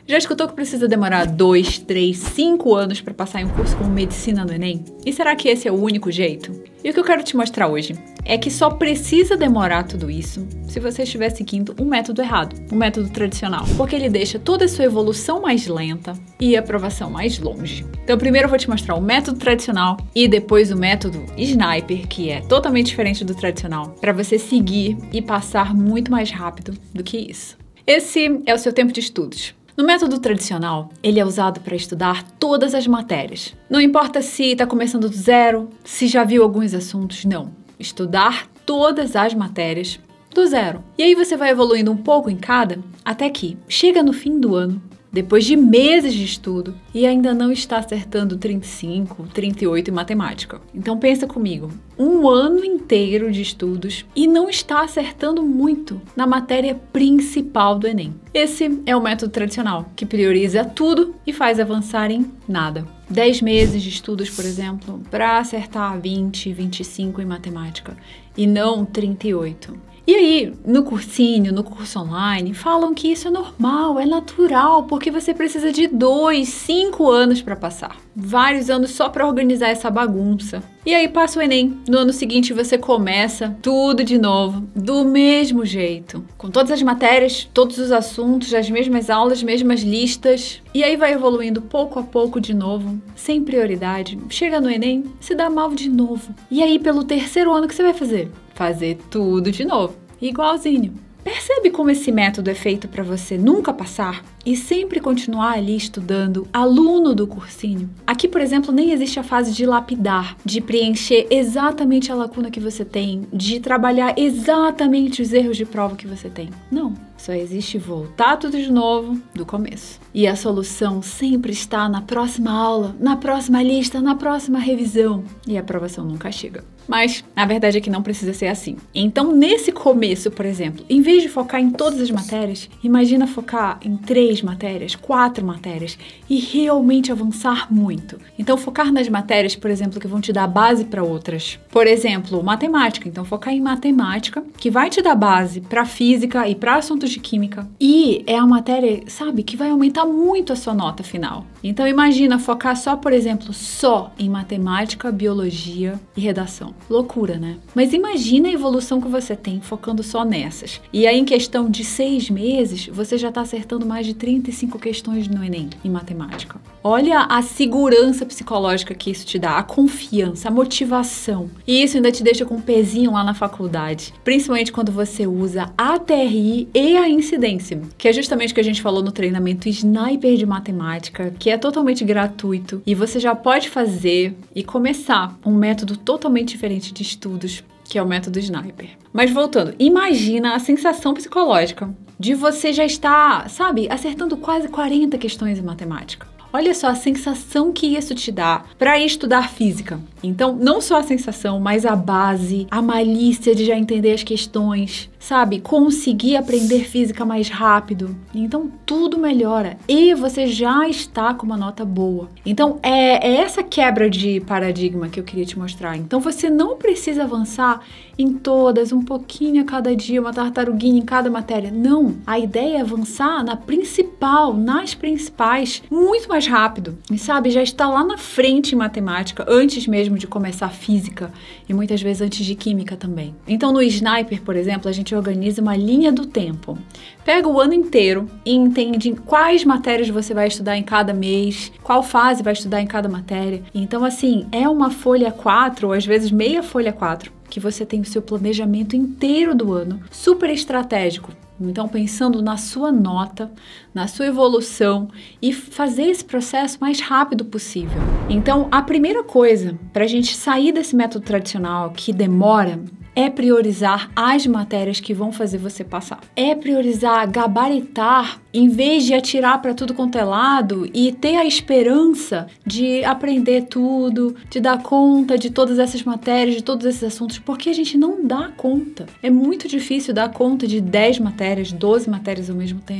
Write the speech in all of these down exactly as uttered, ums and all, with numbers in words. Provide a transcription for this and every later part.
Já escutou que precisa demorar dois, três, cinco anos para passar em um curso como Medicina no Enem? E será que esse é o único jeito? E o que eu quero te mostrar hoje é que só precisa demorar tudo isso se você estiver seguindo um método errado, um método tradicional, porque ele deixa toda a sua evolução mais lenta e a aprovação mais longe. Então primeiro eu vou te mostrar o método tradicional e depois o método Sniper, que é totalmente diferente do tradicional, para você seguir e passar muito mais rápido do que isso. Esse é o seu tempo de estudos. No método tradicional, ele é usado para estudar todas as matérias. Não importa se está começando do zero, se já viu alguns assuntos, não. Estudar todas as matérias do zero. E aí você vai evoluindo um pouco em cada, até que chega no fim do ano, depois de meses de estudo, e ainda não está acertando trinta e cinco, trinta e oito em matemática. Então pensa comigo, um ano inteiro de estudos e não está acertando muito na matéria principal do Enem. Esse é o método tradicional, que prioriza tudo e faz avançar em nada. dez meses de estudos, por exemplo, para acertar vinte, vinte e cinco em matemática, e não trinta e oito. E aí, no cursinho, no curso online, falam que isso é normal, é natural, porque você precisa de dois, cinco anos para passar. Vários anos só para organizar essa bagunça. E aí passa o Enem. No ano seguinte você começa tudo de novo, do mesmo jeito. Com todas as matérias, todos os assuntos, as mesmas aulas, mesmas listas. E aí vai evoluindo pouco a pouco de novo, sem prioridade. Chega no Enem, se dá mal de novo. E aí pelo terceiro ano o que você vai fazer? Fazer tudo de novo, igualzinho. Percebe como esse método é feito para você nunca passar e sempre continuar ali estudando, aluno do cursinho? Aqui, por exemplo, nem existe a fase de lapidar, de preencher exatamente a lacuna que você tem, de trabalhar exatamente os erros de prova que você tem. Não, só existe voltar tudo de novo do começo. E a solução sempre está na próxima aula, na próxima lista, na próxima revisão. E a aprovação nunca chega. Mas a verdade é que não precisa ser assim. Então, nesse começo, por exemplo, em vez de focar em todas as matérias, imagina focar em três matérias, quatro matérias e realmente avançar muito. Então, focar nas matérias, por exemplo, que vão te dar base para outras. Por exemplo, matemática. Então, focar em matemática, que vai te dar base para física e para assuntos de química. E é a matéria, sabe, que vai aumentar muito a sua nota final. Então, imagina focar só, por exemplo, só em matemática, biologia e redação. Loucura, né? Mas imagina a evolução que você tem focando só nessas. E aí, em questão de seis meses, você já está acertando mais de trinta e cinco questões no Enem, em matemática. Olha a segurança psicológica que isso te dá, a confiança, a motivação. E isso ainda te deixa com um pezinho lá na faculdade. Principalmente quando você usa a T R I e a incidência, que é justamente o que a gente falou no treinamento Sniper de matemática, que é totalmente gratuito. E você já pode fazer e começar um método totalmente diferente de estudos, que é o método Sniper. Mas voltando, imagina a sensação psicológica de você já estar, sabe, acertando quase quarenta questões em matemática. Olha só a sensação que isso te dá para estudar física. Então, não só a sensação, mas a base, a malícia de já entender as questões, sabe? Conseguir aprender física mais rápido. Então, tudo melhora e você já está com uma nota boa. Então, é, é essa quebra de paradigma que eu queria te mostrar. Então, você não precisa avançar em todas, um pouquinho a cada dia, uma tartaruguinha em cada matéria. Não, a ideia é avançar na principal, nas principais, muito mais rápido. E sabe, já está lá na frente em matemática, antes mesmo de começar física e muitas vezes antes de química também. Então no Sniper, por exemplo, a gente organiza uma linha do tempo. Pega o ano inteiro e entende quais matérias você vai estudar em cada mês, qual fase vai estudar em cada matéria. Então assim, é uma folha quatro, ou às vezes meia folha quatro, que você tem o seu planejamento inteiro do ano, super estratégico. Então, pensando na sua nota, na sua evolução e fazer esse processo mais rápido possível. Então, a primeira coisa para a gente sair desse método tradicional que demora é priorizar as matérias que vão fazer você passar. É priorizar, gabaritar, em vez de atirar para tudo quanto é lado e ter a esperança de aprender tudo, de dar conta de todas essas matérias, de todos esses assuntos, porque a gente não dá conta. É muito difícil dar conta de dez matérias, doze matérias ao mesmo tempo.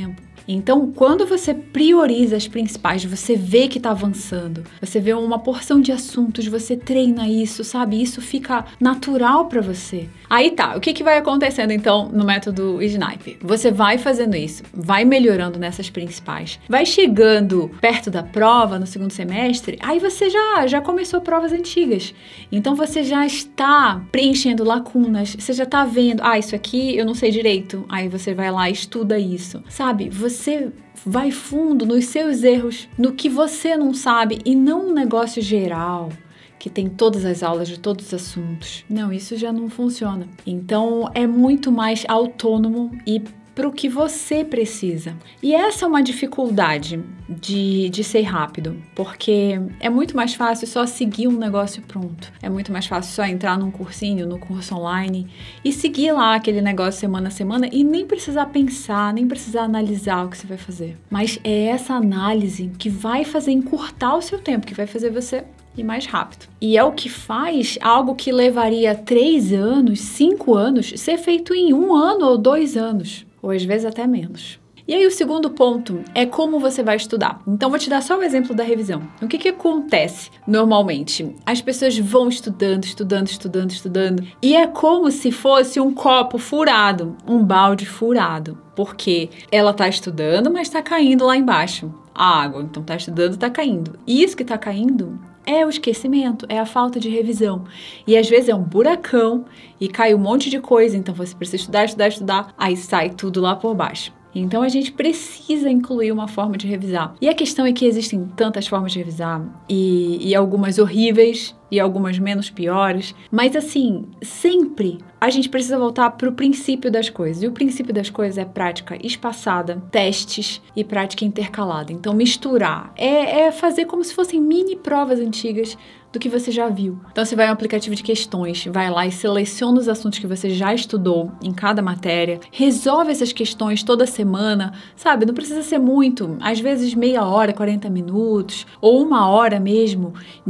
Então, quando você prioriza as principais, você vê que tá avançando, você vê uma porção de assuntos, você treina isso, sabe? Isso fica natural pra você. Aí tá, o que que vai acontecendo então no método Snipe? Você vai fazendo isso, vai melhorando nessas principais, vai chegando perto da prova no segundo semestre, aí você já, já começou provas antigas. Então você já está preenchendo lacunas, você já está vendo, ah, isso aqui eu não sei direito. Aí você vai lá e estuda isso, sabe? Você vai fundo nos seus erros, no que você não sabe e não um negócio geral que tem todas as aulas de todos os assuntos. Não, isso já não funciona. Então é muito mais autônomo e para o que você precisa. E essa é uma dificuldade de, de ser rápido, porque é muito mais fácil só seguir um negócio pronto. É muito mais fácil só entrar num cursinho, no curso online e seguir lá aquele negócio semana a semana e nem precisar pensar, nem precisar analisar o que você vai fazer. Mas é essa análise que vai fazer encurtar o seu tempo, que vai fazer você ir mais rápido. E é o que faz algo que levaria três anos, cinco anos, ser feito em um ano ou dois anos. Ou às vezes até menos. E aí o segundo ponto é como você vai estudar. Então vou te dar só o exemplo da revisão. O que que acontece normalmente? As pessoas vão estudando, estudando, estudando, estudando, e é como se fosse um copo furado, um balde furado, porque ela tá estudando, mas tá caindo lá embaixo a água. Então tá estudando, tá caindo. E isso que tá caindo é o esquecimento, é a falta de revisão. E às vezes é um buracão e cai um monte de coisa, então você precisa estudar, estudar, estudar, aí sai tudo lá por baixo. Então a gente precisa incluir uma forma de revisar. E a questão é que existem tantas formas de revisar, e, e algumas horríveis e algumas menos piores, mas assim, sempre a gente precisa voltar para o princípio das coisas. E o princípio das coisas é prática espaçada, testes e prática intercalada. Então misturar é, é fazer como se fossem mini provas antigas do que você já viu. Então você vai em um aplicativo de questões, vai lá e seleciona os assuntos que você já estudou em cada matéria, resolve essas questões toda semana, sabe? Não precisa ser muito, às vezes meia hora, quarenta minutos, ou uma hora mesmo,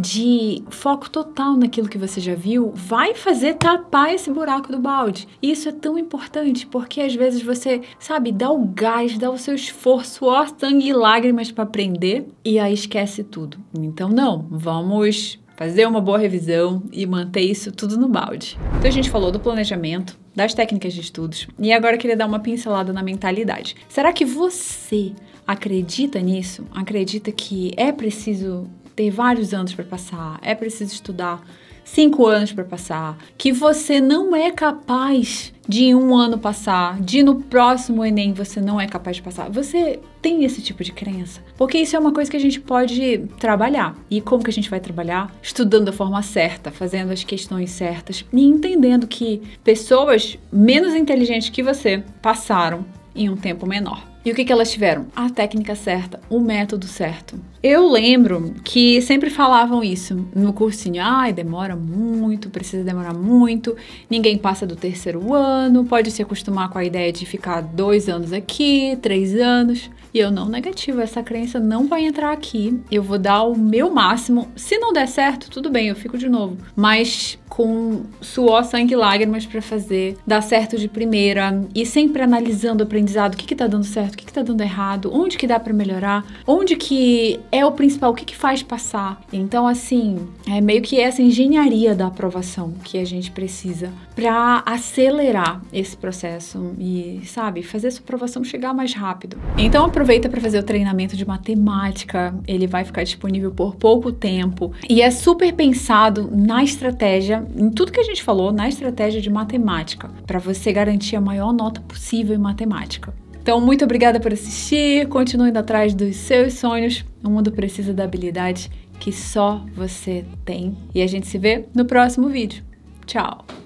de foco total naquilo que você já viu, vai fazer tapar esse buraco do balde. E isso é tão importante, porque às vezes você, sabe, dá o gás, dá o seu esforço, ó, sangue e lágrimas para aprender, e aí esquece tudo. Então não, vamos fazer uma boa revisão e manter isso tudo no balde. Então a gente falou do planejamento, das técnicas de estudos, e agora eu queria dar uma pincelada na mentalidade. Será que você acredita nisso? Acredita que é preciso ter vários anos para passar, é preciso estudar cinco anos para passar, que você não é capaz de em um ano passar, de no próximo Enem você não é capaz de passar? Você tem esse tipo de crença? Porque isso é uma coisa que a gente pode trabalhar. E como que a gente vai trabalhar? Estudando da forma certa, fazendo as questões certas e entendendo que pessoas menos inteligentes que você passaram em um tempo menor. E o que que elas tiveram? A técnica certa, o método certo. Eu lembro que sempre falavam isso no cursinho. Ai, demora muito, precisa demorar muito, ninguém passa do terceiro ano, pode se acostumar com a ideia de ficar dois anos aqui, três anos. E eu não negativo, essa crença não vai entrar aqui. Eu vou dar o meu máximo. Se não der certo, tudo bem, eu fico de novo. Mas com suor, sangue e lágrimas para fazer dar certo de primeira e sempre analisando o aprendizado, o que que tá dando certo, o que que tá dando errado, onde que dá para melhorar, onde que é o principal, o que que faz passar. Então, assim, é meio que essa engenharia da aprovação que a gente precisa para acelerar esse processo e, sabe, fazer essa aprovação chegar mais rápido. Então, aproveita para fazer o treinamento de matemática, ele vai ficar disponível por pouco tempo e é super pensado na estratégia, em tudo que a gente falou, na estratégia de matemática, para você garantir a maior nota possível em matemática. Então, muito obrigada por assistir, continue indo atrás dos seus sonhos, o mundo precisa da habilidade que só você tem. E a gente se vê no próximo vídeo. Tchau!